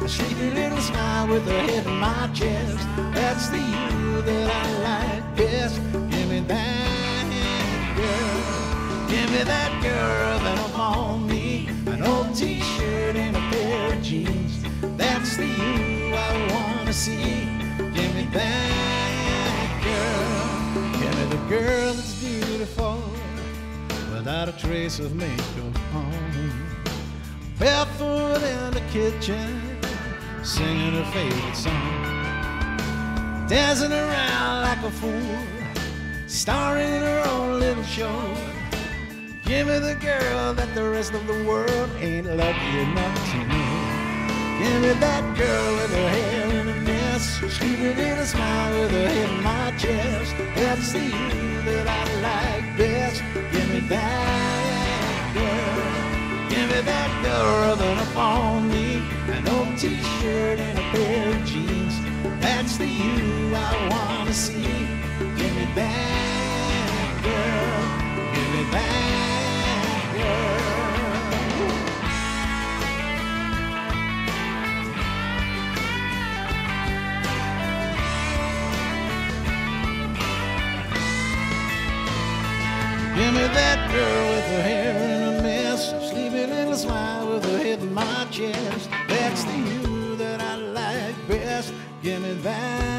a sleepy little smile with her head in my chest. That's the you that I like best. Give me that girl. Give me that girl that'll fall me. An old t-shirt and a pair of jeans. That's the you I wanna see. Give me that girl. Give me the girl that's beautiful without a trace of makeup on. Barefoot in the kitchen, singing her favorite song. Dancing around like a fool, starring in her own little show. Give me the girl that the rest of the world ain't lucky enough to know. Give me that girl with her hair in a mess, sleepy little smile with her head in my chest. That's the you that I like best. Give me that girl. Give me that girl that'll fall me. An old t-shirt and a pair of jeans. That's the you I wanna see. Give me that girl. Give me that girl. Give me that girl with her hair in a mess, a sleepy little smile with her head in my chest. That's the you that I like best. Give me that